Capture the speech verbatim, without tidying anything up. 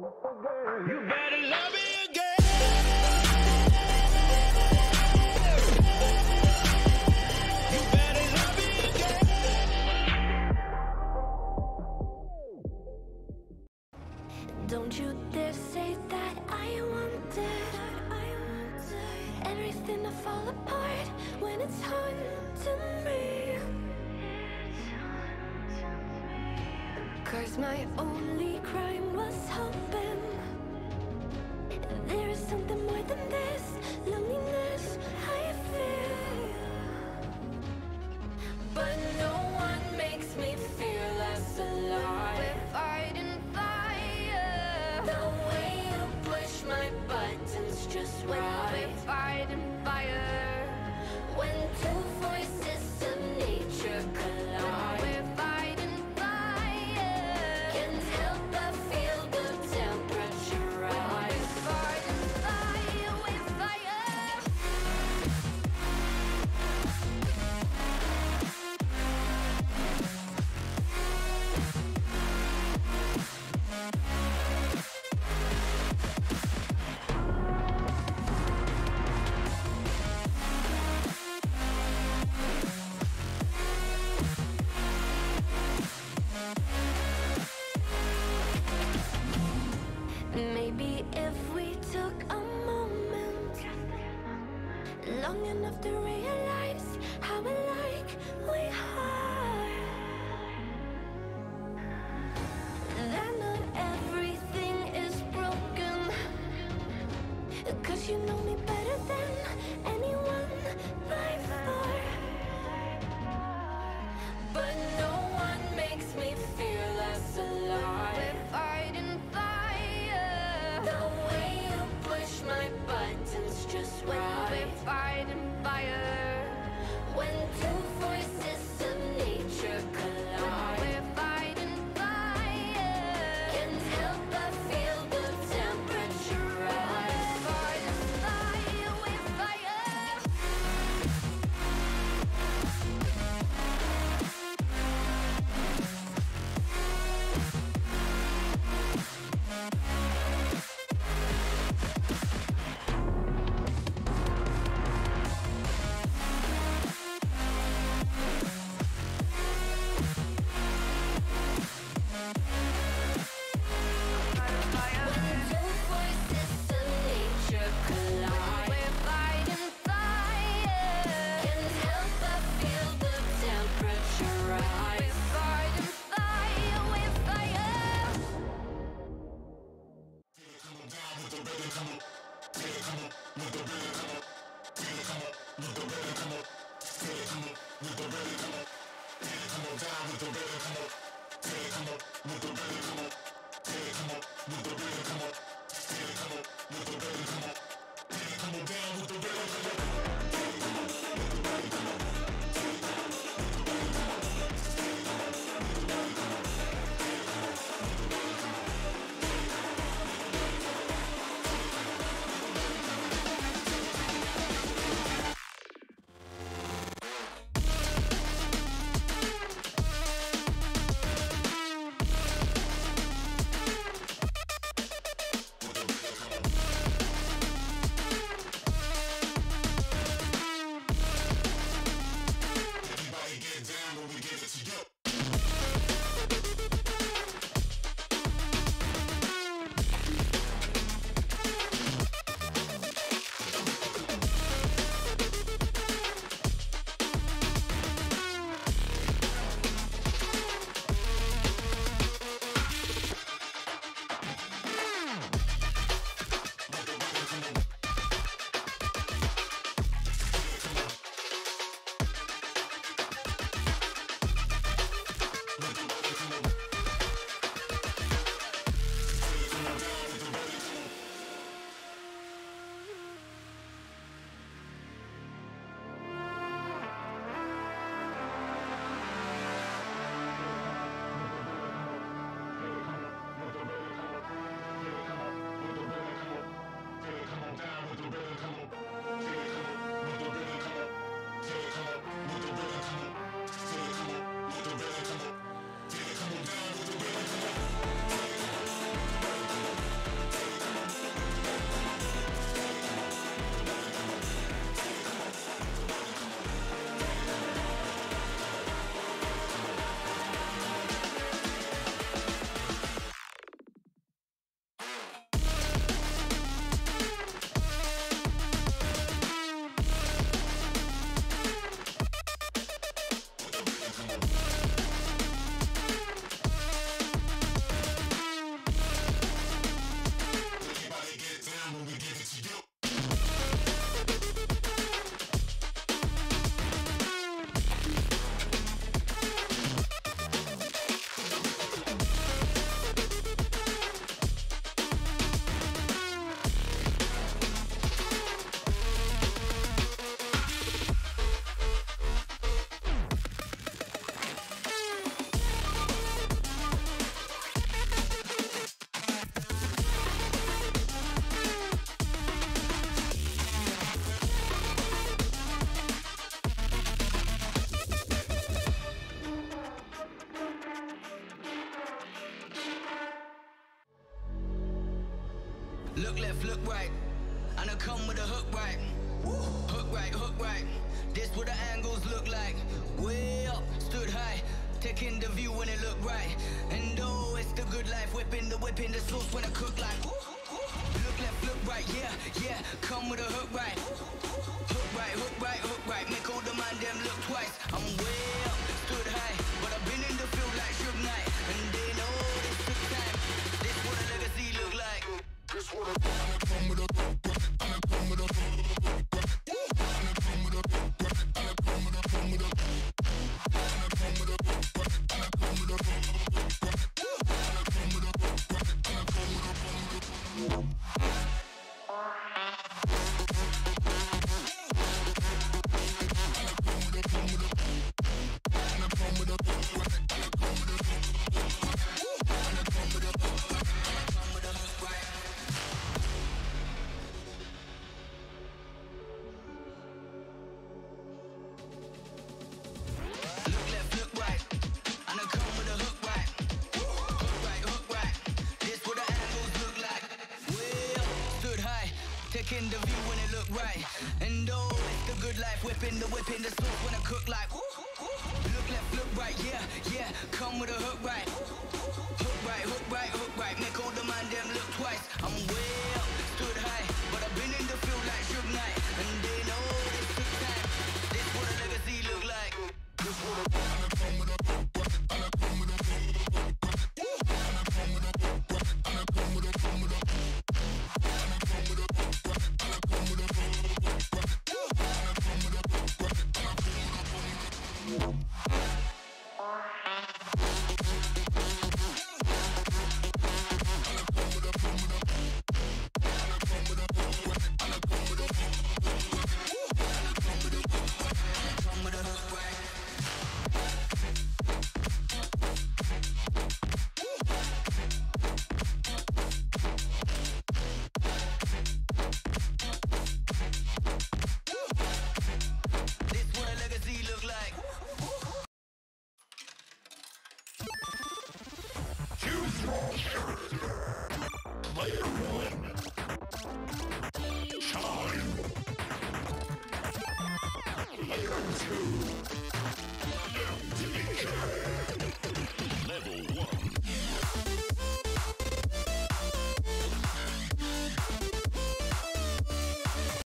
You better love me again. You better love me again. Don't you dare say that I wanted everything to fall apart when it's haunting me. 'Cause my only crime was hoping there is something more than this loneliness I feel. But no one makes me feel less alive. We're fighting fire. The way you push my buttons just right. We're fighting fire. When two voices of nature collide. We're fighting fire. Can't help but feel the temperature rise. We're fighting fire. We're fire. Maybe if we took a moment long enough to realize how alike we are, that not everything is broken. 'Cause you know me better than anyone by far. But no one makes me feel less alive. We're fighting fire. The way you push my buttons just right. We're fighting fire. When two voices of nature collide. We're fighting fire. Can't help but feel the temperature rise. We're fighting fire. We're fire. Look left, look right, and I come with a hook right. Hook right, hook right. This what the angles look like. Way up, stood high, taking the view when it look right. And oh, it's the good life, whipping the whip in the sauce when I cook like. Look left, look right, yeah, yeah. Come with a hook right. Hook right, hook right, hook right. Make all the man them look twice. I'm way up, stood high, but I've been in the field like Suge Knight. And they know this took time. This what a legacy look like. This what a come with a and I come with a and I come with a and I come with a come with a and I come with a and I come with a and I come with a and I come with a taking the view when it look right. And oh, it's the good life, whipping the whip in the sauce when I cook like. Look left, look right, yeah, yeah. Come with a hook right. Hook right, hook right,